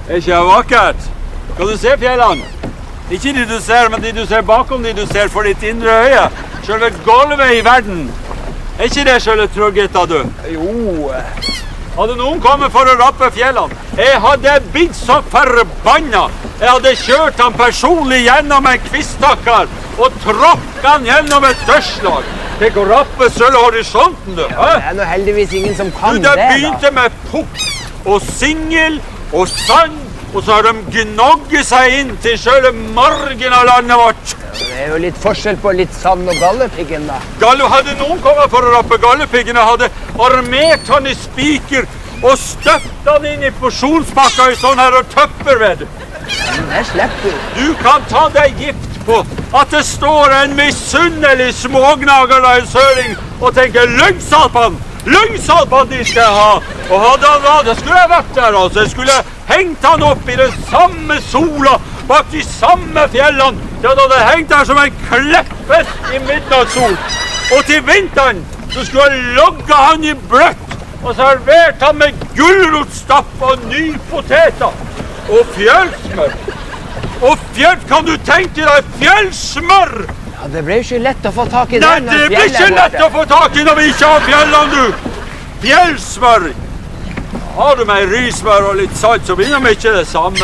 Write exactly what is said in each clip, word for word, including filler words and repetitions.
Er ikke vakkert? Kan du se fjellene? Ikke de du ser, men de du ser bakom de du ser for ditt indre øye. Selve gulvet i verden. Er ikke det selve tryggheten, du? Jo. Hadde noen kommet for å rappe fjellene, jeg hadde blitt så forbanna. Jeg hadde kjørt han personlig gjennom en kviststakkar og tråkket han gjennom et dørslag. Tenk å rappe selve horisonten, du. Ja, det er nå heldigvis ingen som kan du, det, da. Det begynte med pukk og singel og sand, og så har de gnogget seg inn til selve margen av landet vårt. Det er jo litt forskjell på litt sand og gallepiggen, da. Galle, hadde noen kommet for å rappe gallepiggen, og hadde armert han i spiker og støpt han inn i porsjonspakka i sånn her og tøpperved. Men det slipper du. Du kan ta deg gift på at det står en misunnelig smågnager der i søring og tenker lyngsalpan, lyngsalpan de skal ha. Og hadde han vært, det skulle jeg vært der altså, jeg skulle hengt han opp i den samme sola bak de samme fjellene. Jeg hadde hengt der som en kleppes i midnattssol. Og til vinteren så skulle jeg logge han i bløtt og servert han med gulrotstapp og nypoteter. Og fjellsmør. Og fjell, kan du tenke deg fjellsmør? Ja, det ble jo ikke lett å få tak i Nei, den. det blir ikke lett å få tak i når vi ikke har fjellene, du. Fjellsmør. Har du med rysmør og litt salt, så blir det ikke det samme.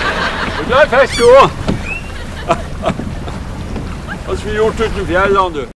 Det er fisk, du også. Hva skal vi gjort uten fjellene, du?